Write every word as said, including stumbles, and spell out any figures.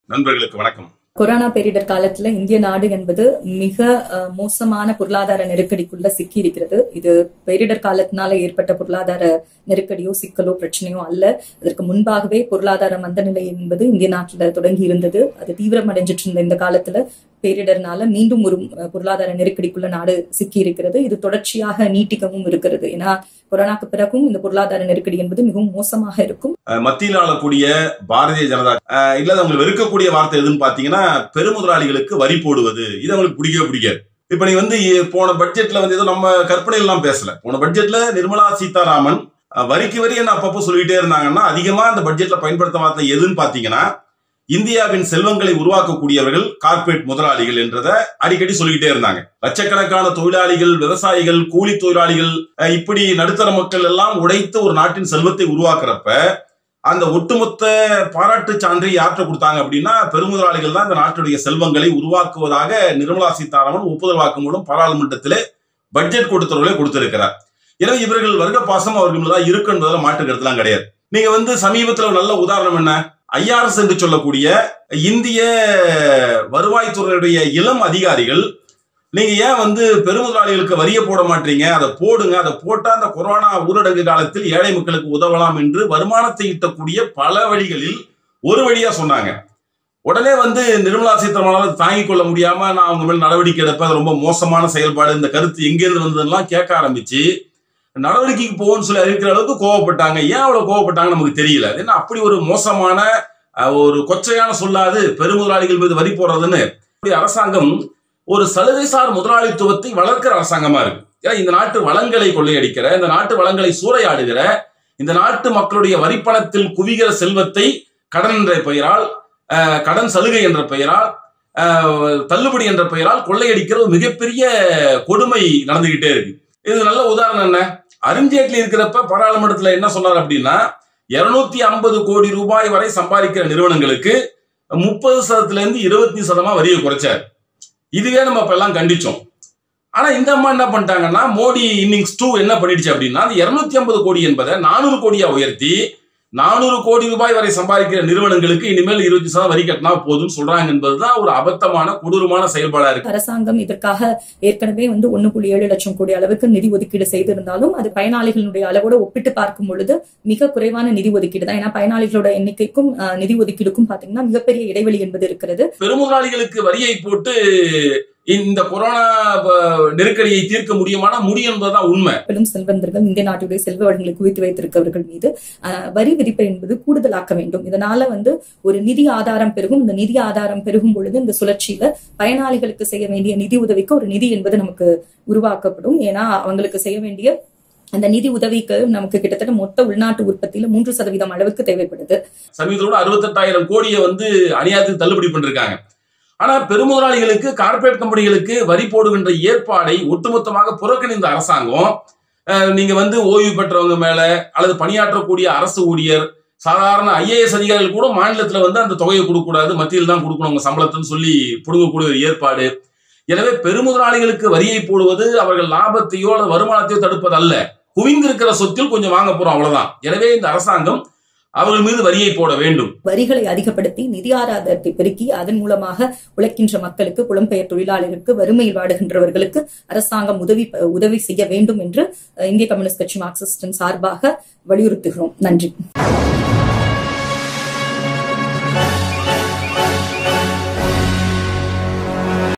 நண்பர்களுக்கு வணக்கம். கொரோனா பேரிடர் காலத்துல இந்திய நாடு என்பது மிக மோசமான பொருளாதார நெருக்கடிக்குள்ள சிக்கி இருக்கிறது. இது பேரிடர் காலத்தினால ஏற்பட்ட பொருளாதார நெருக்கடியோ சிக்கலோ பிரச்சனையோ அல்ல. அதற்கு முன்பாகவே பொருளாதார மந்தநிலை என்பது இந்திய நாட்டுல தொடங்கி இருந்தது. அது தீவிரமடைஞ்சிட்டு இருந்த இந்த காலத்துல பேரிடர்னால மீண்டும் ஒரு பொருளாதார நெருக்கடிக்குள்ள நாடு சிக்கி இருக்கிறது. இது தொடர்ச்சியாக நீட்டிக்கவும் இருக்கிறது. ஏன்னா கொரோனாக்கு பிறகும் இந்த பொருளாதார நெருக்கடி என்பது மிகவும் மோசமாக இருக்கும். மத்தியில் ஆளக்கூடிய பாரதிய ஜனதா இல்ல அவங்களுக்கு வெறுக்கக்கூடிய வார்த்தை எதுன்னு பாத்தீங்கன்னா பெருமுதலாளிகளுக்கு வரி போடுவது. இது அவங்களுக்கு பிடிக்கவே பிடிக்காது. இப்ப நீ வந்து போன பட்ஜெட்ல வந்து ஏதோ நம்ம கற்பனை எல்லாம் பேசல. போன பட்ஜெட்ல நிர்மலா சீதாராமன் வரிக்கு வரி என்ன அப்பப்போ சொல்லிட்டே இருந்தாங்கன்னா அதிகமா அந்த பட்ஜெட்ல பயன்படுத்த வார்த்தை எதுன்னு பாத்தீங்கன்னா இந்தியாவின் செல்வங்களை உருவாக்கக்கூடியவர்கள் கார்ப்பரேட் முதலாளிகள் என்றதை அடிக்கடி சொல்லிக்கிட்டே இருந்தாங்க. லட்சக்கணக்கான தொழிலாளிகள், விவசாயிகள், கூலி தொழிலாளிகள், இப்படி நடுத்தர மக்கள் எல்லாம் உடைத்து ஒரு நாட்டின் செல்வத்தை உருவாக்குறப்ப அந்த ஒட்டுமொத்த பாராட்டு சான்றை யாற்ற கொடுத்தாங்க அப்படின்னா பெருமுதலாளிகள் தான் இந்த நாட்டுடைய செல்வங்களை உருவாக்குவதாக நிர்மலா சீதாராமன் ஒப்புதல் வாக்கு மூலம் பாராளுமன்றத்திலே பட்ஜெட் கூட்டத்தொடரிலே கொடுத்திருக்கிறார். எனவே இவர்கள் வர்க்க பாசம் அவர்கள் தான் இருக்கு என்பதில் மாற்று கருத்துலாம் கிடையாது. நீங்க வந்து சமீபத்தில் நல்ல உதாரணம் என்ன, ஐஆர்எஸ் என்று சொல்லக்கூடிய இந்திய வருவாய்த்துறையுடைய இளம் அதிகாரிகள் நீங்க ஏன் வந்து பெருமுதலாளிகளுக்கு வரிய போட மாட்டீங்க, அதை போடுங்க, அதை போட்டா அந்த கொரோனா ஊரடங்கு காலத்தில் ஏழை மக்களுக்கு உதவலாம் என்று வருமானத்தை ஈட்டக்கூடிய பல வழிகளில் ஒரு வழியா சொன்னாங்க. உடனே வந்து நிர்மலா சீதாராமன் தாங்கிக் கொள்ள முடியாம நான் அவங்க மேல் நடவடிக்கை எடுப்பேன், ரொம்ப மோசமான செயல்பாடு, இந்த கருத்து எங்கிருந்து வந்ததெல்லாம் கேட்க ஆரம்பிச்சு நடவடிக்கைக்கு போவோம்னு சொல்லி அறிவிக்கிற அளவுக்கு கோவப்பட்டாங்க. ஏன் அவ்வளவு கோவப்பட்டாங்க நமக்கு தெரியல. ஏன்னா அப்படி ஒரு மோசமான ஒரு கொச்சையான சொல்லாது பெருமுதலாளிகள் மீது வரி போடுறதுன்னு. அரசாங்கம் ஒரு சலுகைசார் முதலாளித்துவத்தை வளர்க்கிற அரசாங்கமா இருக்கு. ஏன்னா இந்த நாட்டு வளங்களை கொள்ளையடிக்கிற, இந்த நாட்டு வளங்களை சூறையாடுகிற, இந்த நாட்டு மக்களுடைய வரிப்பணத்தில் குவிகிற செல்வத்தை கடன் என்ற பெயரால், கடன் சலுகை என்ற பெயரால், தள்ளுபடி என்ற பெயரால் கொள்ளையடிக்கிற ஒரு மிகப்பெரிய கொடுமை நடந்துகிட்டே இருக்கு. இது நல்ல உதாரணம் என்ன, அருண்ஜேட்லி இருக்கிறப்ப பாராளுமன்றத்தில் என்ன சொன்னார் அப்படின்னா இருநூத்தி ஐம்பது கோடி ரூபாய் வரை சம்பாதிக்கிற நிறுவனங்களுக்கு முப்பது சதத்துல இருந்து இருபத்தி சதமா வரியை குறைச்சார். இதுவே நம்ம இப்ப எல்லாம் கண்டிச்சோம். ஆனா இந்த அம்மா என்ன பண்ணிட்டாங்கன்னா மோடி இன்னிங்ஸ் டூ என்ன பண்ணிடுச்சு அப்படின்னா அந்த இருநூத்தி ஐம்பது கோடி என்பதை நானூறு கோடியா உயர்த்தி நானூறு கோடி ரூபாய் வரை சம்பாதிக்கிற நிறுவனங்களுக்கு இனிமேல் இருபத்தி சதம் வரி கட்டினா போதும் சொல்றாங்க என்பதுதான் ஒரு அபத்தமான கொடூரமான செயல்பாடா இருக்கு. அரசாங்கம் இதற்காக ஏற்கனவே வந்து ஒன்னு புள்ளி ஏழு லட்சம் கோடி அளவுக்கு நிதி ஒதுக்கீடு செய்திருந்தாலும் அது பயனாளிகளுடைய அளவோட ஒப்பிட்டு பார்க்கும் பொழுது மிக குறைவான நிதி ஒதுக்கீடு தான். ஏன்னா பயனாளிகளோட எண்ணிக்கைக்கும் நிதி ஒதுக்கீடுக்கும் பாத்தீங்கன்னா மிகப்பெரிய இடைவெளி என்பது இருக்கிறது. பெருமுதலாளிகளுக்கு வரியை போட்டு இந்த கொரோனா நெருக்கடியை தீர்க்க முடியுமானா முடியும் என்பதுதான் உண்மை. பெரும் செல்வந்தர்கள் இந்திய நாட்டுடைய செல்வ வளங்களை குவித்து வைத்திருக்கவர்கள் மீது வரி விதிப்பு என்பது கூடுதலாக்க வேண்டும். இதனால வந்து ஒரு நிதி ஆதாரம் பெருகும். இந்த நிதி ஆதாரம் பெருகும் பொழுது இந்த சுழற்சியில பயனாளிகளுக்கு செய்ய வேண்டிய நிதி உதவிக்கு ஒரு நிதி என்பது நமக்கு உருவாக்கப்படும். ஏன்னா அவங்களுக்கு செய்ய வேண்டிய அந்த நிதி உதவிக்கு நமக்கு கிட்டத்தட்ட மொத்த உள்நாட்டு உற்பத்தியில மூன்று சதவீதம் அளவுக்கு தேவைப்படுது. சமீபத்தோட அறுபத்தி எட்டாயிரம் கோடியை வந்து அநியாயத்துக்கு தள்ளுபடி பண்ணிருக்காங்க. ஆனா பெருமுதலாளிகளுக்கு, கார்பரேட் கம்பெனிகளுக்கு வரி போடுகின்ற ஏற்பாடை ஒட்டுமொத்தமாக புறக்கணிந்த அரசாங்கம் நீங்க வந்து ஓய்வு பெற்றவங்க மேல அல்லது பணியாற்றக்கூடிய அரசு ஊழியர், சாதாரண ஐஏஎஸ் அதிகாரிகள் கூட மாநிலத்துல வந்து அந்த தொகையை கொடுக்க கூடாது, மத்தியில் தான் கொடுக்கணும் உங்க சம்பளத்துன்னு சொல்லி புடுங்கக்கூடிய ஒரு ஏற்பாடு. எனவே பெருமுதலாளிகளுக்கு வரியை போடுவது அவர்கள் லாபத்தையோ அல்லது வருமானத்தையோ தடுப்பது அல்ல, குவிந்திருக்கிற சொத்தில் கொஞ்சம் வாங்க போறோம் அவ்வளவுதான். எனவே இந்த அரசாங்கம் அவர்கள் மீது வரியை போட வேண்டும். வரிகளை அதிகப்படுத்தி நிதி ஆதாரத்தை பெருக்கி அதன் மூலமாக உழைக்கின்ற மக்களுக்கு, புலம்பெயர் தொழிலாளர்களுக்கு, வறுமையில் வாடுகின்றவர்களுக்கு அரசாங்கம் உதவி உதவி செய்ய வேண்டும் என்று இந்திய கம்யூனிஸ்ட் கட்சி மார்க்சிஸ்டின் சார்பாக வலியுறுத்துகிறோம். நன்றி.